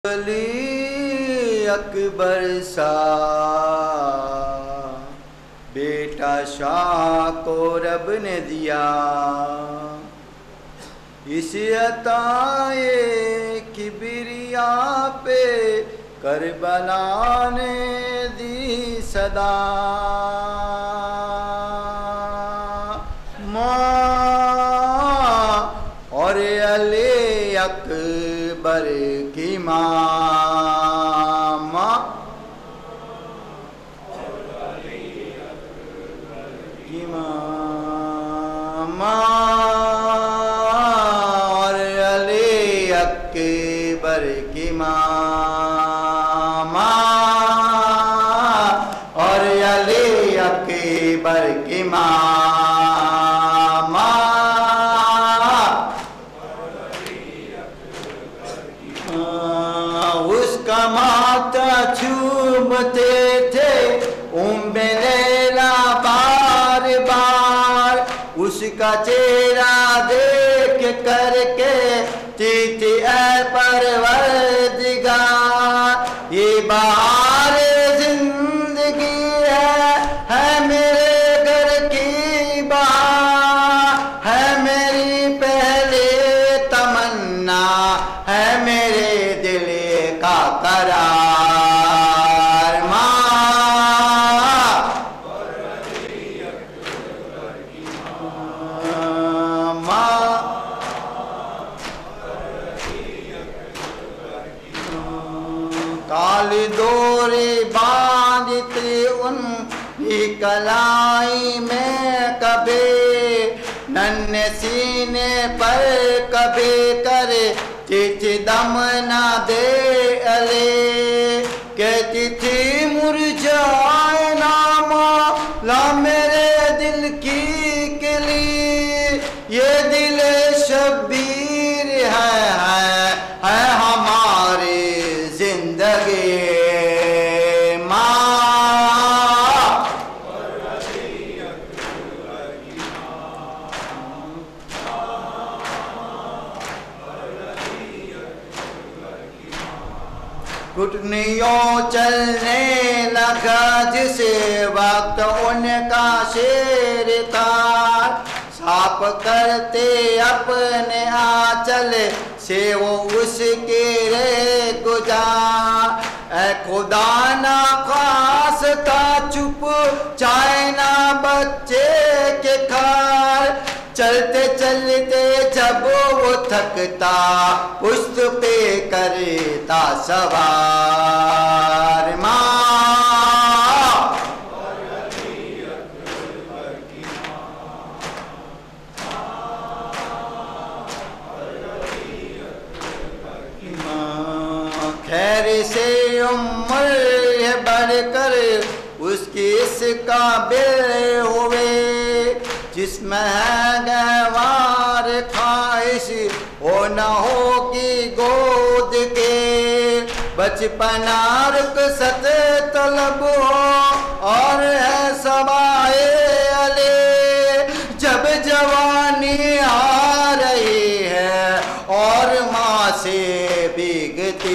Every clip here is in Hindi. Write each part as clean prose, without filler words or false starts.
अली अकबर सा बेटा शाह को रब ने दिया, इस अताए किबरिया पे करबला ने दी सदा। माँ और अली अकबर की माँ की माँ और अली अकबर की माँ और अली अकबर की माँ उसका माथा चूमते थे उम्मे लैला बार बार, उसका चेहरा देख करके तीती ऐ परवरदिगार। ये बहार जिंदगी है मेरे घर की बहार, है मेरी पहले तमन्ना, है मेरे दिल का करार। काली डोरी बांधती उन कलाई में कभी, नन्हे सीने पर कभी करे चिठी दम ना दे अले। कहती थी मुरझाए ना मौला मेरे दिल की कली, ये दिल शब्बीर है हमारी जिंदगी। घुटनियों चलने लगा जिसे वक्त उनका शेर था, साफ करते अपने आंचल से वो उसके रे गुजार। ऐ खुदा ना खास था चुप चाहे ना बच्चे के खार, चलते चलते जब वो थकता पुश्त पे करता सवार। खैर से उम्र बढ़कर उसकी इस काबिल हुए, जिसमें है गहवार ख्वाहिश हो न होगी गोद के, बचपना रुखसत तलब हो और है सवाए अले। जब जवानी आ रही है और माँ से भीगती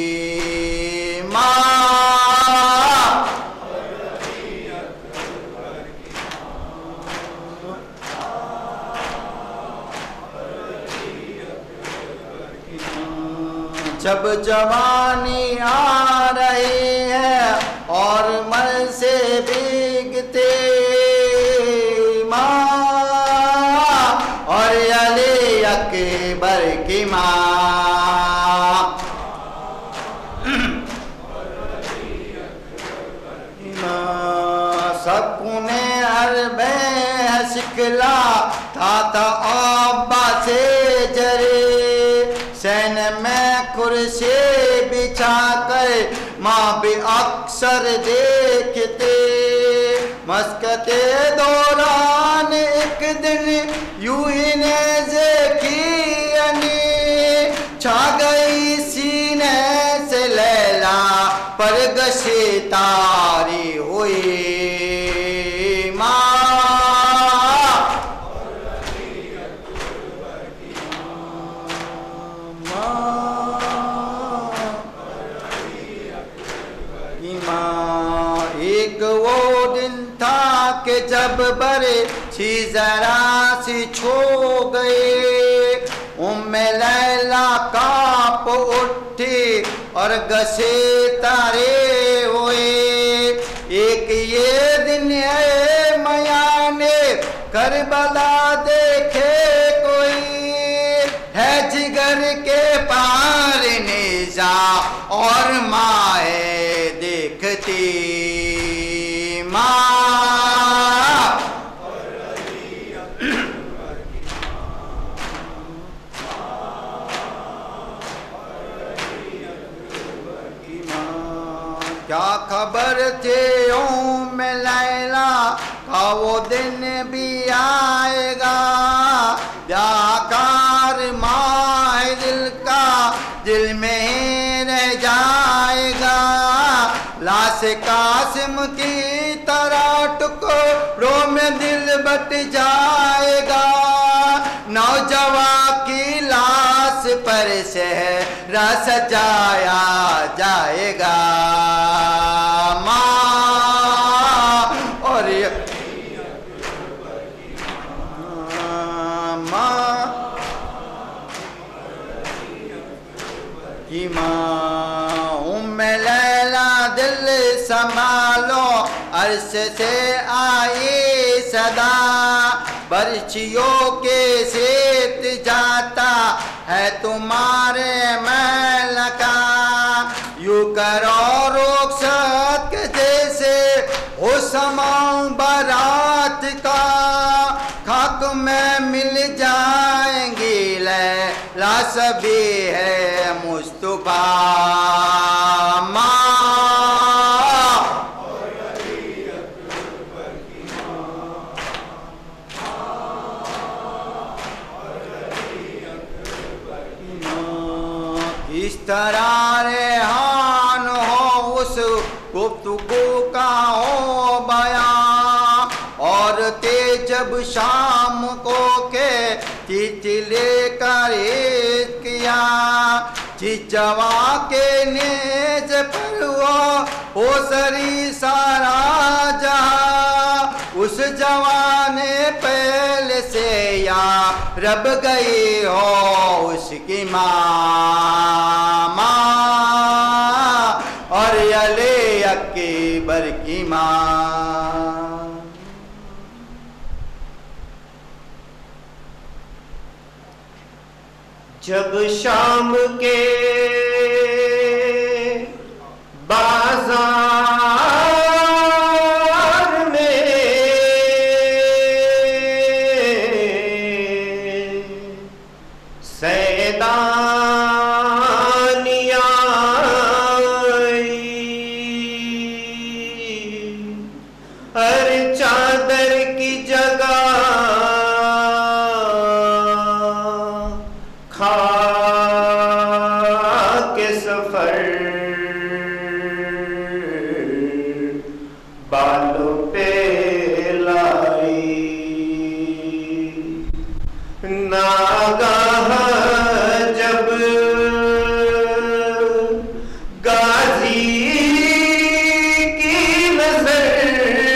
जब जवानी आ रही है और मन से भीगते माँ और अली अकबर की माँ। सबने अरबे सिखला था अब्बा से जरे, सैन में कुर्सी बिछा कर माँ भी अक्सर देखते। मस्कते दौरान एक दिन यूं ही नेज़े की अनी, छा गई सीने से लैला पर गशे तारी हुई माँ। के जब बरछी जरा सी छू गई, उम्मे लैला कांप उठी और गसे तारे हुए। एक ये दिन है मयाने करबला देखे कोई, है जिगर के पार निजा और माए देखती माँ। क्या खबर थे उम्मे लैला का वो दिन भी आएगा, व्याकार माह दिल का दिल में रह जाएगा। लाश कासिम की तरह टुकड़ों में दिल बट जाएगा, नौजवान की लाश पर सेहरा सजाया जाएगा माँ। और की माँ उम्मे लैला दिल संभालो, अर्श से आई सदा, बरछियों के सेत जाता है तुम्हारे महल का। यू करो रुखसत के जैसे हो समा बारात का, खाक में मिल जाएंगी लैला सभी है मुस्तफा माँ। इस तरह रेहान हो उस गुफ्तगू का हो बयां, और ते जब शाम को के तितले कर किया, जवा के नेज पर वो सरी सारा जहां, उस जवाने पहले से या रब गई हो उसकी माँ और यले अकबर की माँ। जब शाम के बाजार में सैदानियाँ हर चादर की जगह के सफर बालों पे लाई, नागाह जब गाजी की नजर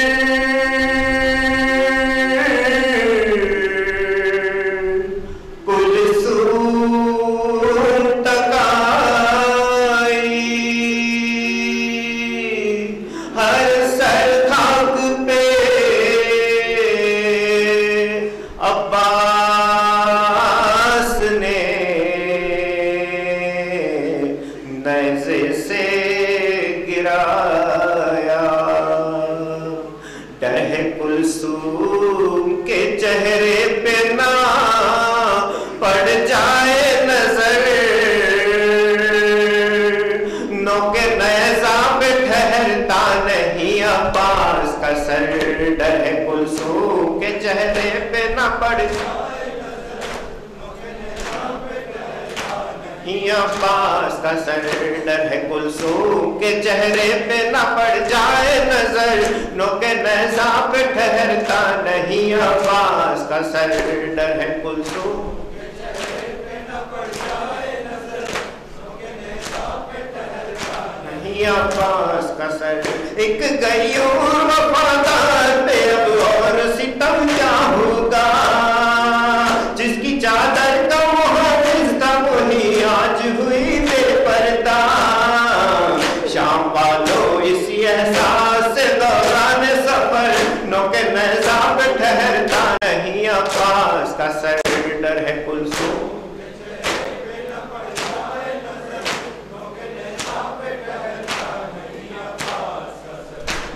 से गिराया, डह कुलसूम के चेहरे पे ना पड़ जाए नजर, नौके नैज़ा पे ठहरता नहीं अब्बास का सर, डह कुलसूम के चेहरे पे ना पड़ जाए अब्बास का सर, डर है कुलसूम के चेहरे पे न पड़ जाए नजर, नोके नैज़ा पे ठहरता नहीं अब्बास का सर, डर है कुलसूम के चेहरे पे न पड़ जाए नजर, नोके नैज़ा पे ठहरता नहीं अब्बास का सर। एक गयूर वफादार पे अब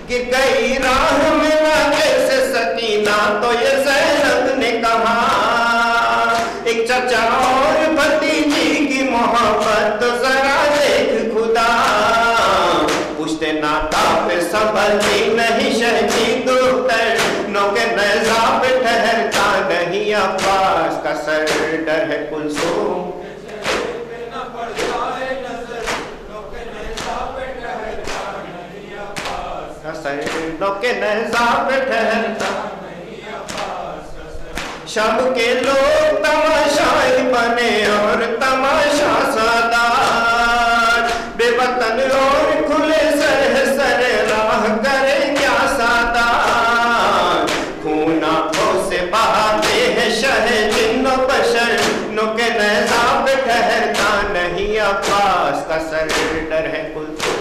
गिर गई राह में ना जैसे सकीना, तो ये ज़ैनब ने कहा एक चचा और भतीजी की मोहब्बत तो जरा देख खुदा, पुश्ते नाता पे संभलती नहीं शहजी दुख्तर, नौके नज़ा पे ठहरता नहीं अब्बास का सर, डर है कुलसूम नौके नज़ा पे ठहरता। शब के लोग तमाशाई बने और तमाशा सादार, बेवतन और खुले सर राह करे क्या सादार, खून आंखों से बहाते हैं शहे जिन्नो बशर, नौके नज़ा पे ठहरता नहीं अब्बास का सर, डर है कुलसूम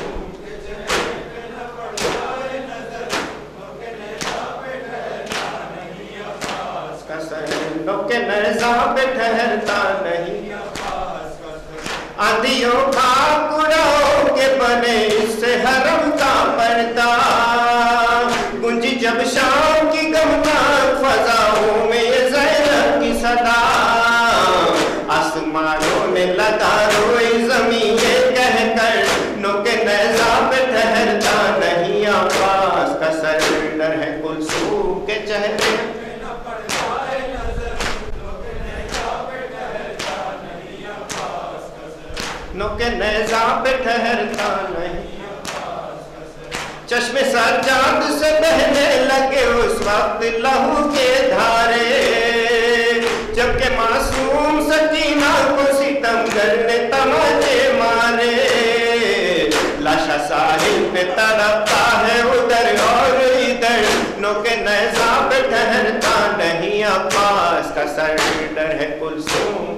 नौके नज़ा पे ठहरता नहीं। आंधियों खाकुड़ों के बने इससे हरम का पर्दा, गुंजी जब शाम की गमनाक फजाओं में ये ज़ैनब की सदा, आसमानों में लगा रोई ज़मीन ये कहकर, नौके नज़ा पे ठहरता नहीं अब्बास का सर, डर है कुलसूम के चेहरे नौके नज़ा पे ठहरता नहीं। चश्मे सज्जाद से बहने लगे उस वक्त लहू के धारे, जबकि मासूम सकीना को सितमगर ने तमाचे मारे, लाशा साहिल पे तड़पता है उधर और इधर, नौके नज़ा पे ठहरता नहीं अब्बास का सर, डर है कुलसूम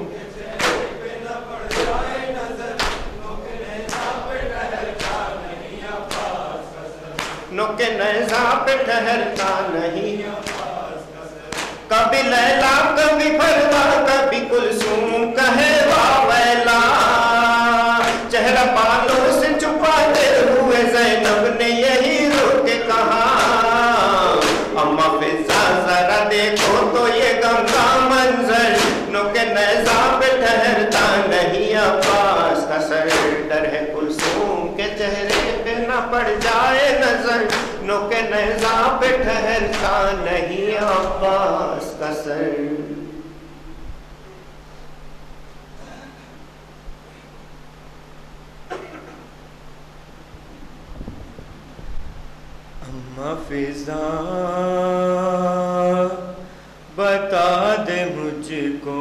नौके नज़ा पे ठहरता नहीं। कभी लैला कभी फरवा कभी कुलसूम कहे वावैला, चेहरा बालों से छुपाते हुए ज़ैनब ने यही रोक के कहा, अम्मा फिजा जरा देखो तो ये गम का मंजर, नौके नज़ा पे ठहरता नहीं अब्बास का सर, डर है कुलसूम के चेहरे पे न पड़ जाए नजर, नौके नज़ा पे ठहरता नहीं अब्बास का सर। अम्मा फिजा बता दे मुझको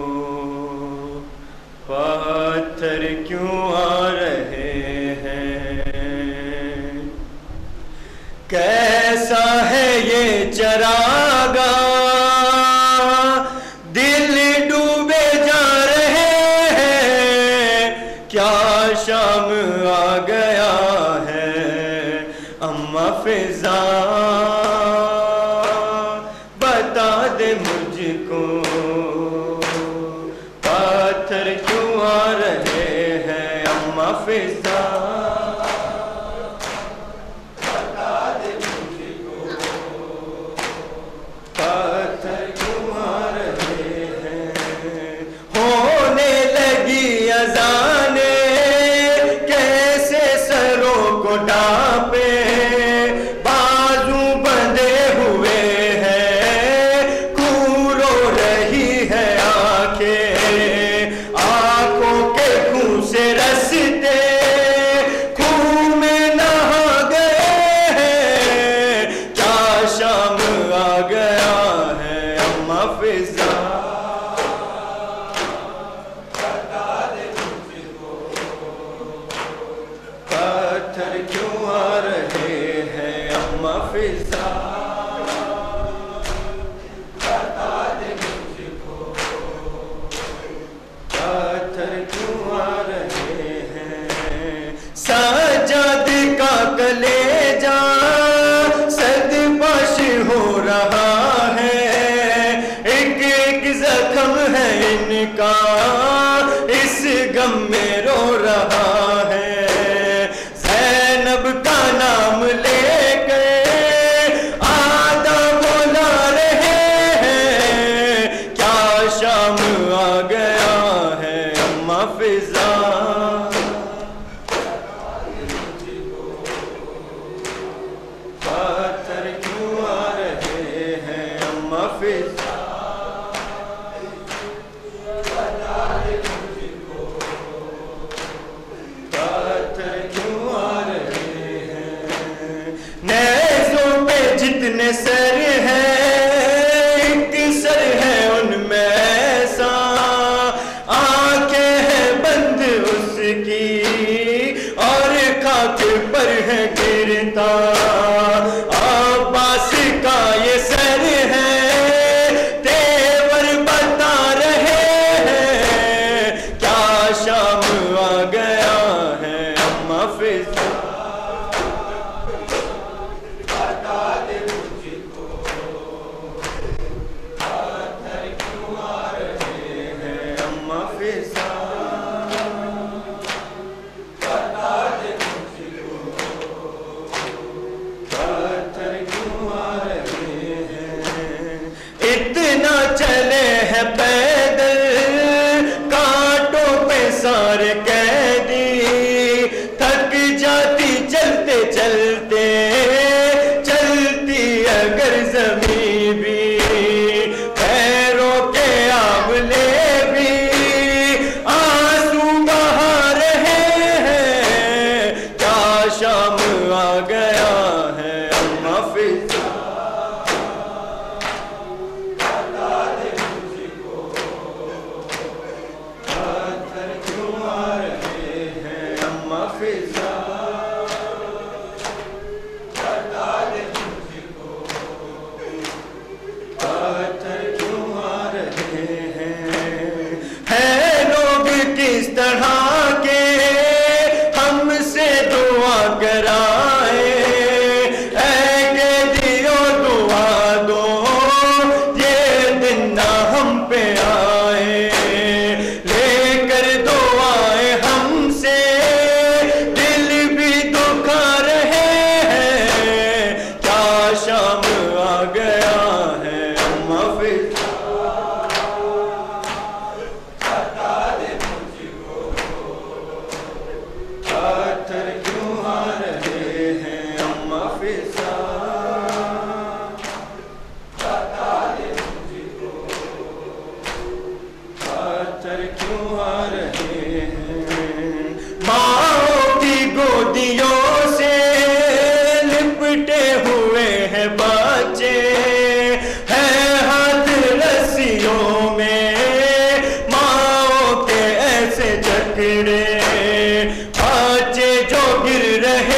पत्थर क्यों आ रहे हैं, कैसा है ये चरागा दिल डूबे जा रहे हैं, क्या शाम आ गया है। अम्मा फिजा बता दे मुझको पत्थर क्यों आ रहे हैं, अम्मा फिजा इस गम में रो रहा है, ज़ैनब का नाम लेकर पिता अब्बास का ये सर है, तेवर बता रहे हैं, क्या शाम आ गया है अम्मा फिजा। इतना चले हैं पैदल कांटों पे सारे कैदी, थक जाती चलते चलते, चलती अगर जमीन भी, पैरों के आंवले भी आंसू बहा रहे हैं, क्या शाम आ गया है अम्मा फिजा। किस तरह के हमसे दुआ कराए, ऐ दियो दुआ दो ये दिन ना हम पे आए, लेकर दुआएं हमसे दिल भी दुखा रहे हैं, क्या शाम आ गया है अम्मा फिजा। पत्थर क्यों आ रहे हैं अम्मा फिजा, बता दे मुझको, पत्थर क्यों आ रहे हैं। माँ की गोदियों से लिपटे हुए हैं बच्चे, हैं हाथ रस्सियों में माँ के ऐसे जकड़े, बच्चे जो गिर रहे